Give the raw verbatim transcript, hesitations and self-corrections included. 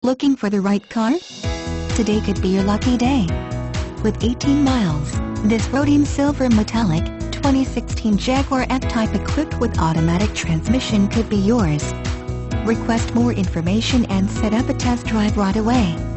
Looking for the right car? Today could be your lucky day. With eighteen miles, this Rhodium Silver Metallic, twenty sixteen Jaguar F-Type equipped with automatic transmission could be yours. Request more information and set up a test drive right away.